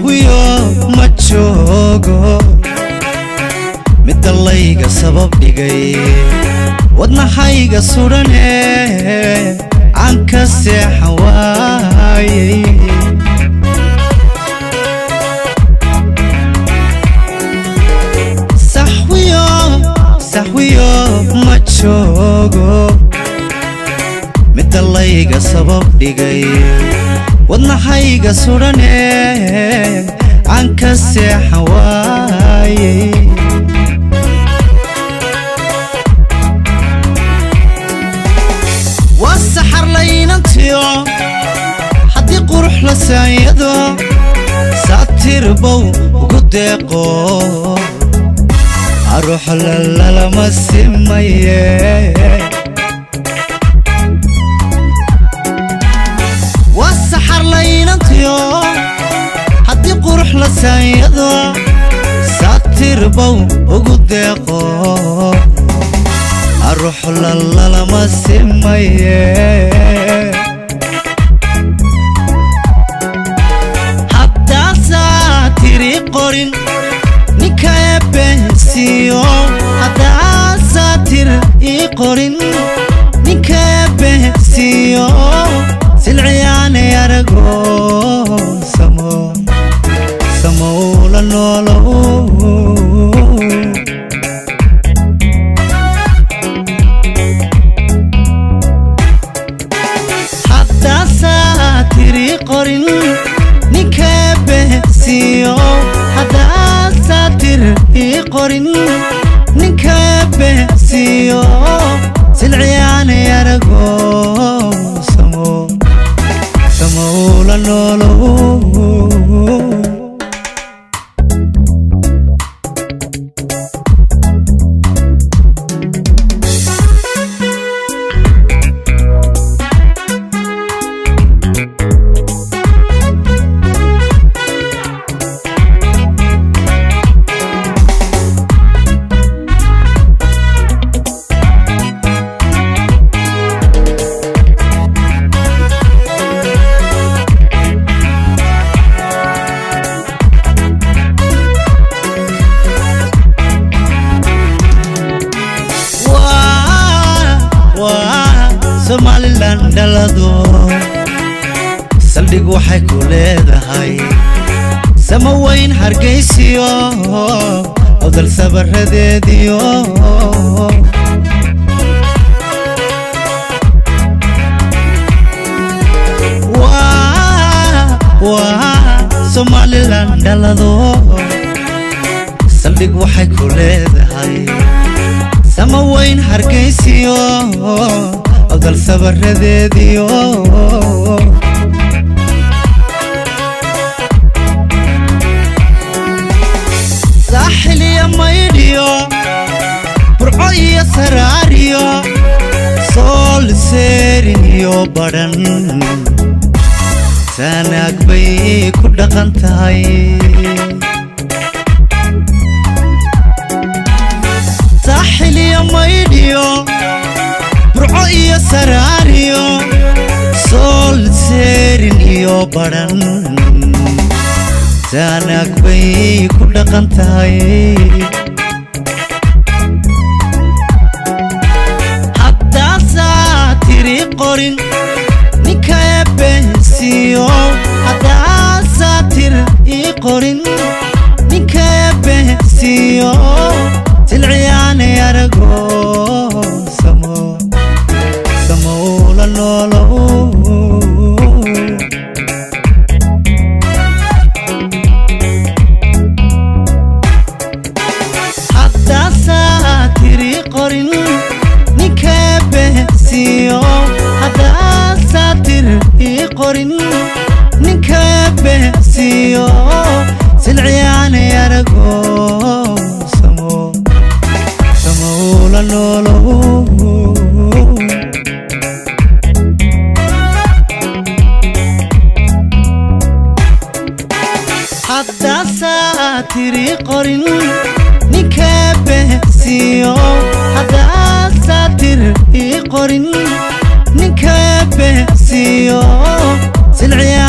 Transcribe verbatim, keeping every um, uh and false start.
saxwiyo ma joogo mid allayga sabab dhigay wadnahayga surane aan ka seexan waayay saxwiyo saxwiyo ma joogo mid allayga sabab dhigay wadnahayga surane aan ka seexan waayay Saxarla inantiyo haddii qurux la saayado saatir bow ugu deeqo aruux lalama simaye waa saxarla inantiyo haddii qurux la saayado saatir bow ugu deeqo aruux lalama simaye haddaa saatiri qorin ninka eebbensiyo haddaa saatir ii qorin ninka eebbensiyo silciyaanay arago samo samowla noolow qorin ninka eebbensiyo haddaa saatir ii qorin ninka eebbensiyo silciyaanay arago samo samowla noolow Somali landalado saldhig waxay ku leedahay sama weyn hargeysiyo odal sabaradeediyo waa waa Somali landalado saldhig waxay ku leedahay sama weyn hargeysiyo odal sabaradeediyo saaxiliya maydhiyo burco iyo saraariyo sool seerin iyo badhan sanaag bay ku dhaqan tahay saaxiliya maydhiyo burco iyo saraariyo sool seerin iyo badhan sanaag bay ku dhaqan tahay haddaa saatiri qorin ninka eebbensiyo haddaa saatir ii qorin ninka eebbensiyo silciyaanay arago samo samowla noolow haddaa saatiri qorin ninka eebbensiyo haddaa saatir ii qorin ninka eebbensiyo silciyaanay arago samo samowla noolow haddaa saatiri qorin ninka eebbensiyo haddaa saatir ii qorin ninka eebbensiyo silciyaanay